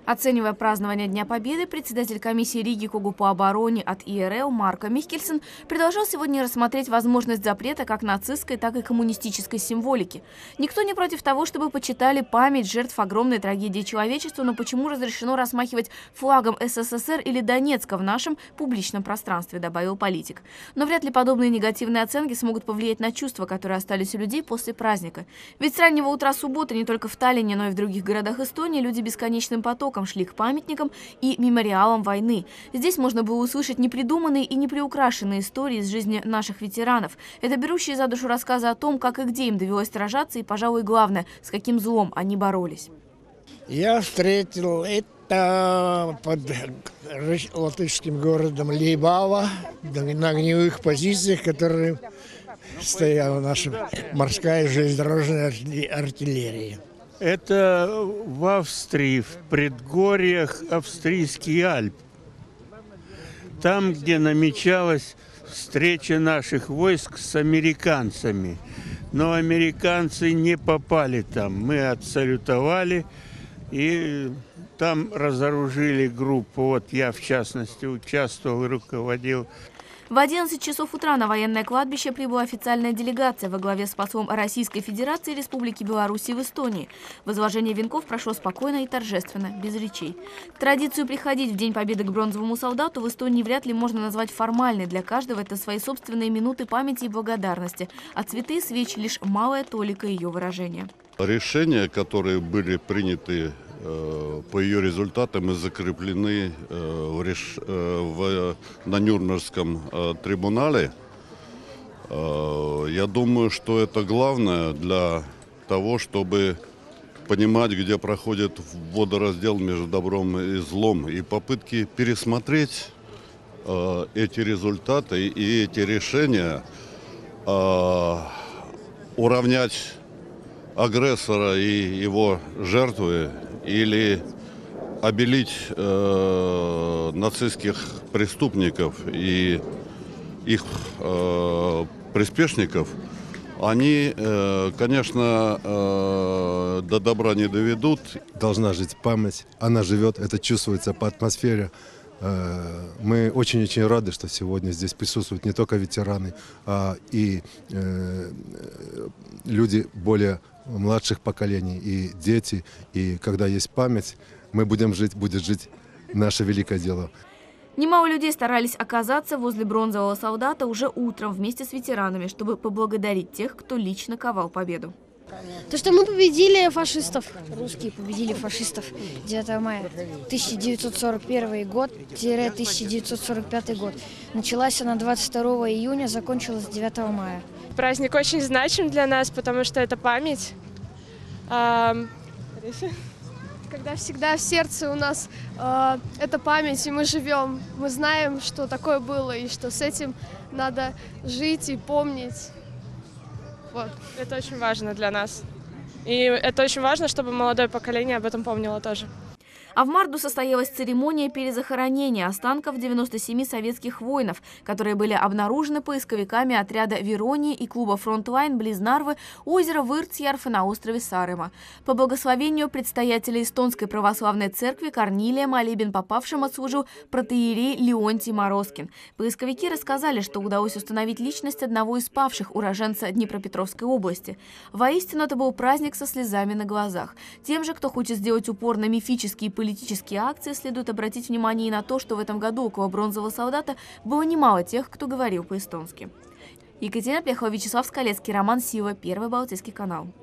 Оценивая празднование Дня Победы, председатель комиссии Риги КОГУ по обороне от ИРЛ Марко Михкельсен предложил сегодня рассмотреть возможность запрета как нацистской, так и коммунистической символики. Никто не против того, чтобы почитали память жертв огромной трагедии человечества, но почему разрешено размахивать флагом СССР или Донецка в нашем публичном пространстве, добавил политик. Но вряд ли подобные негативные оценки смогут повлиять на чувства, которые остались у людей после праздника. Ведь с раннего утра субботы не только в Таллине, но и в других городах Эстонии люди бесконечным потоком шли к памятникам и мемориалам войны. Здесь можно было услышать непридуманные и неприукрашенные истории из жизни наших ветеранов. Это берущие за душу рассказы о том, как и где им довелось сражаться и, пожалуй, главное, с каким злом они боролись. Я встретил это под латышским городом Лейбава, на огневых позициях, которые стояла наша морская железнодорожная артиллерия. Это в Австрии, в предгорьях австрийских Альп. Там, где намечалась встреча наших войск с американцами. Но американцы не попали там. Мы отсалютовали и там разоружили группу. Вот я, в частности, участвовал и руководил. В 11 часов утра на военное кладбище прибыла официальная делегация во главе с послом Российской Федерации и Республики Беларусь в Эстонии. Возложение венков прошло спокойно и торжественно, без речей. Традицию приходить в День Победы к бронзовому солдату в Эстонии вряд ли можно назвать формальной. Для каждого это свои собственные минуты памяти и благодарности. А цветы и свечи – лишь малая толика ее выражения. Решения, которые были приняты по ее результатам и закреплены на Нюрнбергском трибунале, я думаю, что это главное для того, чтобы понимать, где проходит водораздел между добром и злом, и попытки пересмотреть эти результаты и эти решения, уравнять агрессора и его жертвы или обелить нацистских преступников и их приспешников, они, конечно, до добра не доведут. Должна жить память, она живет, это чувствуется по атмосфере. Мы очень-очень рады, что сегодня здесь присутствуют не только ветераны, а и люди более младших поколений, и дети. И когда есть память, мы будем жить, будет жить наше великое дело. Немало людей старались оказаться возле бронзового солдата уже утром вместе с ветеранами, чтобы поблагодарить тех, кто лично ковал победу. То, что мы победили фашистов, русские победили фашистов 9 мая 1941 год-1945 год. Началась она 22 июня, закончилась 9 мая. Праздник очень значим для нас, потому что это память. Когда всегда в сердце у нас эта память, и мы живем, мы знаем, что такое было, и что с этим надо жить и помнить. Вот. Это очень важно для нас. И это очень важно, чтобы молодое поколение об этом помнило тоже. А в Марду состоялась церемония перезахоронения останков 97 советских воинов, которые были обнаружены поисковиками отряда «Веронии» и клуба «Фронтлайн» близ Нарвы у озера Вырцьярфе на острове Сааремаа. По благословению предстоятеля Эстонской православной церкви Корнилия молебен попавшим отслужил протоиерей Леонтий Морозкин. Поисковики рассказали, что удалось установить личность одного из павших, уроженца Днепропетровской области. Воистину, это был праздник со слезами на глазах. Тем же, кто хочет сделать упор на мифические политические акции, следует обратить внимание и на то, что в этом году около бронзового солдата было немало тех, кто говорил по-эстонски. Екатерина Плехова, Вячеслав Скалецкий, Роман Сила, Первый Балтийский канал.